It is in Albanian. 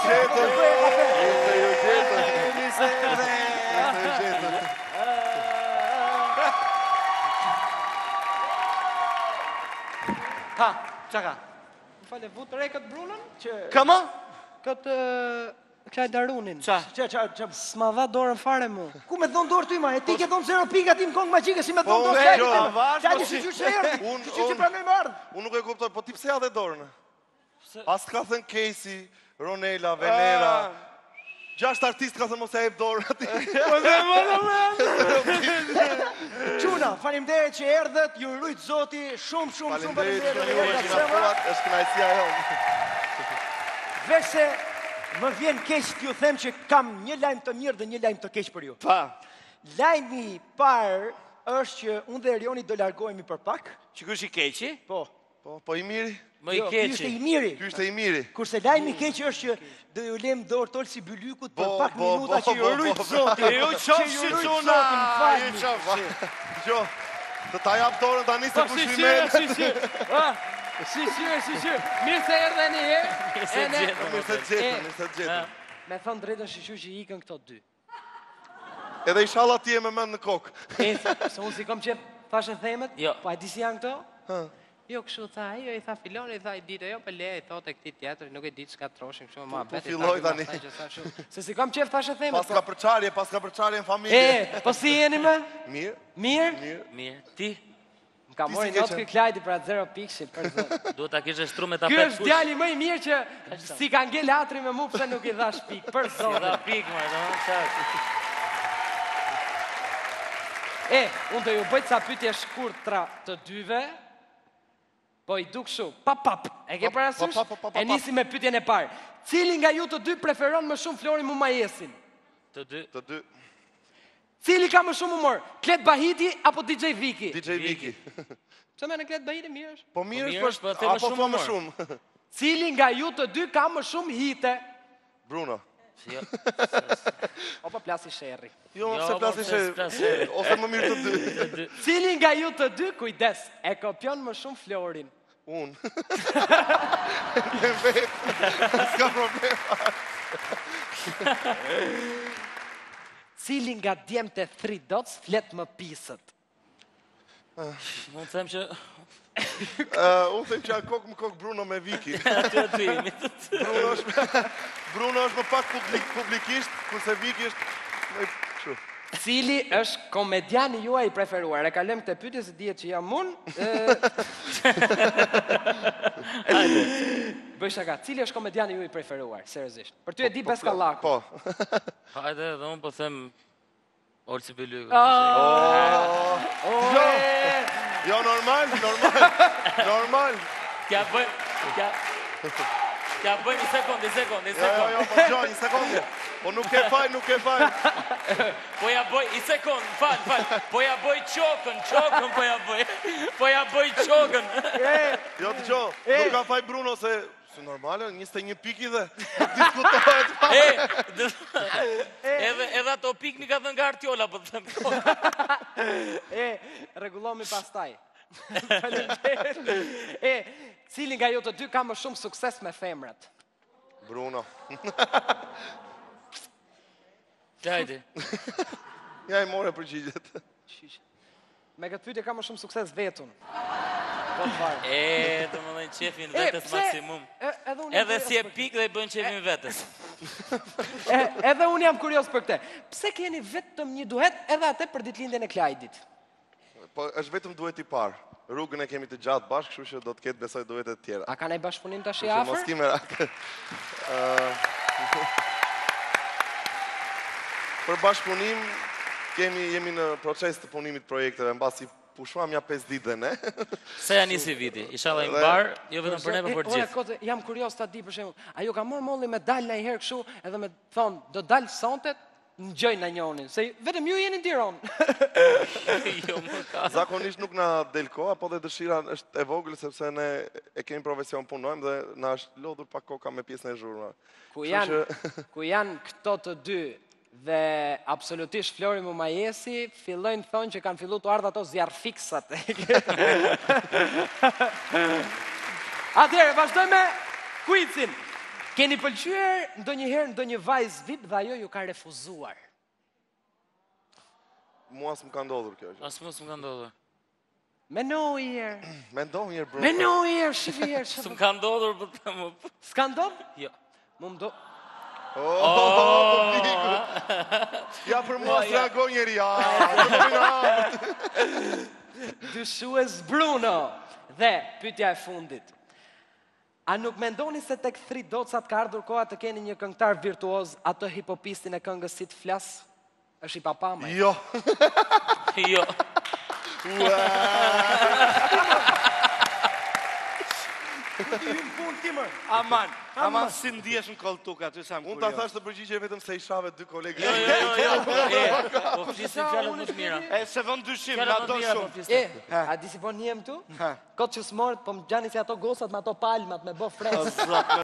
Ha, qa ka? Më fale, vu të rekët Brunën? Kama? Këtë Klaj Darunin. Qa? S'ma dha dorën fare mu. Ku me thonë dorë ty ma? E ti ke thonë 0 pika ti më kongë magjike si me thonë dorë ne, shajti. Qajti që që erdi, që që pranoj më ardhë. Unë nuk e kuptoj, po ti pse ja dhe dorën? As ka thënë Casey, Ronela, Venera. 6 artistë ka thënë mos e jep dorën ati. Quna, faleminderit që erdhët, ju rujtë zoti, shumë Faleminderit që ju është kënaqësia jonë. Veç se më vjen keq t'ju them që kam një lajm të mirë dhe një lajm të keq për ju. Pa. Lajmi i parë është që unë dhe Erioni do largohemi për pak. Që kush i keqi? Po. Po i miri? Më i Ky keqi. është i miri. Ky është i miri. Kurse lajmi i keq është që do ju lëm dorë tol si Bylykut për pak minuta që ju rujt zoti. Ju qofshi çuna. Ju qofshi. Jo. Do ta jap dorën tani se pushime. Shishir. Mirë se erdheni, e? Mirë se gjetëm. Me thonë drejtën shishu që i ikën këto dy. Edhe inshallah ti e me mend në kokë. Se unë si kom qep thashe themet, Jo. po a di si janë këto? Jo, kështu tha, jo, i tha filoni, i tha i ditë, jo, për le, i thot e këti tjetër, nuk e ditë s'ka troshin, kështu ma beti. filloj tani. Se si kom qef thashe themet. Pas ka përçarje në familje. Po si jeni me? Mirë. Mirë? Mirë. Ti? Më ka mori notë këj Klajdi pra 0 pikëshin, për zë. Duhet ta kishe shtru me ta Ky pet është djali më i mirë që si ka ngel atri me mu pëse nuk i dhash pik, për Si zonë. dha pik, më, do, Unë do ju bëjt sa pytje shkurtra të dyve, po i duk shu, pap, e ke parasysh? E nisi me pytjen e parë. Cili nga ju të dy preferon më shumë Flori Mumajesin? Të dy. Cili ka më shumë humor? Klet Bahiti apo DJ Viki? DJ Viki. Pse me në Klet Bahiti mirë është? Po mirë mirë është, është, po apo them po më më shumë. Cili nga ju të dy ka më shumë hite? Bruno. Opo plasi Sherri. Jo, Jo, se po, plasi se plasi. ose më mirë të dy. Cili nga ju të dy, kujdes, e kopion më shumë Florin? Unë. Me vetë. S'ka problema. Cili nga djemt e 3 dots flet më pisët? Unë them që... Unë them që a kokë më kokë Bruno me Viki. Aty jemi. Bruno është më pak publikisht, kurse Viki është më kështu. Cili është komediani juaj i preferuar? E kalem këtë pyetje se dihet që jam unë. Bëj shaka, cili është komediani juaj i preferuar? Seriozisht. Për ty e di Beskallaku. Po. Hajde, dhe unë po them Olsi Belyku. Jo, normal. Kja bëj... Kja bëj një sekundë. Jo, po gjo, një sekundë. Po nuk e faj. Po ja bëj, i sekundë, fal. Po ja bëj qokën, po ja bëj qokën. Jo, të gjo, nuk ka faj Bruno se... Së normale, 21 piki dhe diskutohet. Edhe ato pik mi ka thënë nga Artiola, po të them. Rregullomi pastaj. Cili nga ju të dy ka më shumë sukses me femrat? Bruno. Qajdi. Ja i more përgjigjet. Me këtë pyetje ka më shumë sukses vetun. Të më dhejnë qefin vetës maksimum. Edhe si e pik dhe i bën qefin vetës. Edhe unë jam kurios për këte. Pse keni vetëm një duet edhe atë për ditëlindjen e Klajdit? Po, është vetëm duet i parë. Rrugën e kemi të gjatë bashkë, kështu që do të ketë besoj duetet tjera. A ka nej bashkëpunim tash i Mos afër? kime rakë. Për bashkëpunim, jemi në proces të punimit projekteve, mbasi pushuam ja 5 ditë dhe ne. Se ja nisi viti, ishala i mbar, jo vetëm për ne, për gjithë. Kote, jam kurios ta di për shembull, ajo ka marrë molli me dal në herë kështu, edhe me thonë, do dal sonte, në gjoj në njonin, se vetëm ju jeni në Tiranë. Jo, më ka. Zakonisht nuk na del koha, po dhe dëshira është e vogël sepse ne e kemi profesion punojmë dhe na është lodhur pak koka me pjesën e zhurmë. Ku janë këto të dy dhe absolutisht Flori Mumajesi, fillojnë thonë që kanë fillu të ardhë ato zjarfiksat. Atëherë, vazhdoj me quizin. Keni pëlqyer ndonjëherë ndonjë vajzë VIP dhe ajo ju ka refuzuar? Mua s'm ka ndodhur kjo gjë. As mos më ka ndodhur. Mendo i herë. Mendo një herë bro. Mendo i herë, shifi herë. S'm ka ndodhur, po të më... S'ka ndodhur? Jo. Mu më do... publiku. Ja për mua s'reagoj njeri. Dyshues Bruno. Dhe, pyetja e fundit. A nuk mendoni se tek 3 docat ka ardhur koha të keni një këngëtar virtuoz, atë hipopistin e këngës Si të flas? Është i papama. Jo. Jo. Aman si ndihesh në koltuk aty sa më Unë ta thash të përgjigje vetëm se i shave 2 kolegë. Jo. Po flisim fjalët më të mira. E se vën dyshim, Fjalët na më do të mira po shumë. flisim. A di si po njem tu? Kot që s'morët, po më gjani si ato gosat me ato palmat me bo fresë.